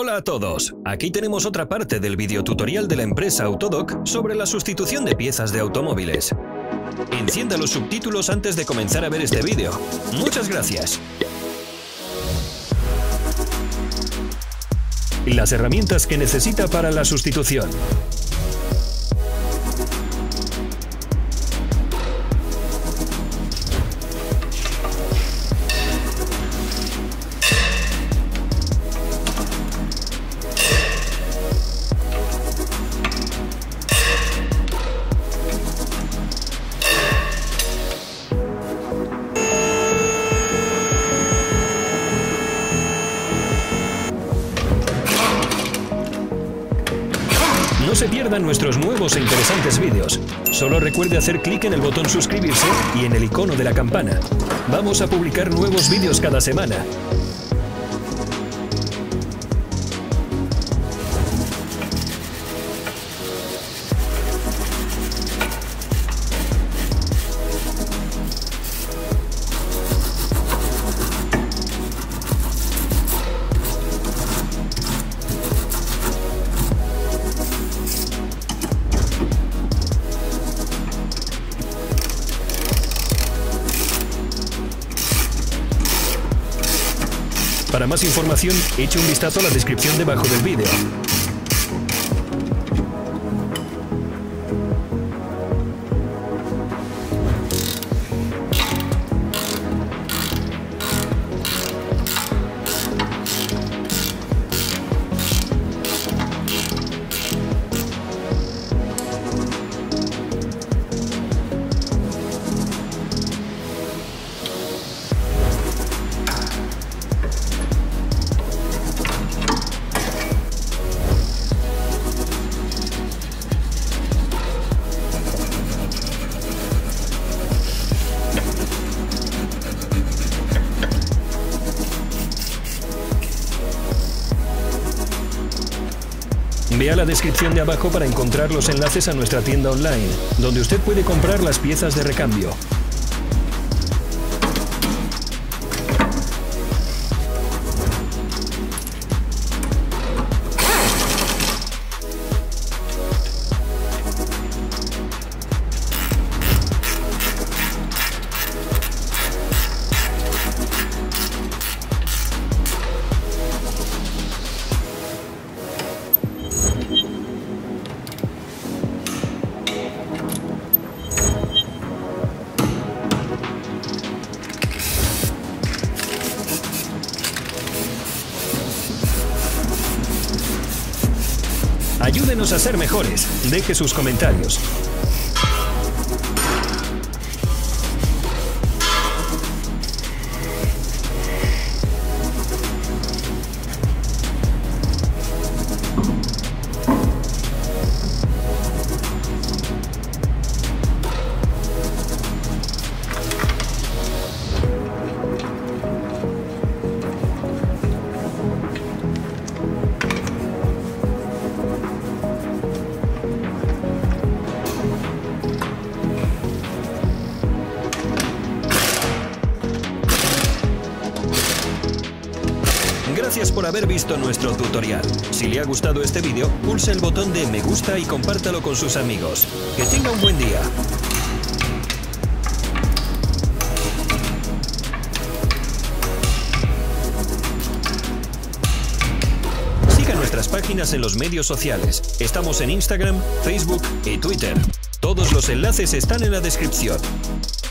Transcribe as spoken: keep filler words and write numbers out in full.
Hola a todos, aquí tenemos otra parte del videotutorial de la empresa Autodoc sobre la sustitución de piezas de automóviles. Encienda los subtítulos antes de comenzar a ver este vídeo. Muchas gracias. Las herramientas que necesita para la sustitución. No se pierdan nuestros nuevos e interesantes vídeos. Solo recuerde hacer clic en el botón suscribirse y en el icono de la campana. Vamos a publicar nuevos vídeos cada semana. Para más información, eche un vistazo a la descripción debajo del vídeo. Vea la descripción de abajo para encontrar los enlaces a nuestra tienda online, donde usted puede comprar las piezas de recambio. Ayúdenos a ser mejores. Deje sus comentarios. Gracias por haber visto nuestro tutorial. Si le ha gustado este vídeo, pulse el botón de me gusta y compártalo con sus amigos. Que tenga un buen día. Siga nuestras páginas en los medios sociales. Estamos en Instagram, Facebook y Twitter. Todos los enlaces están en la descripción.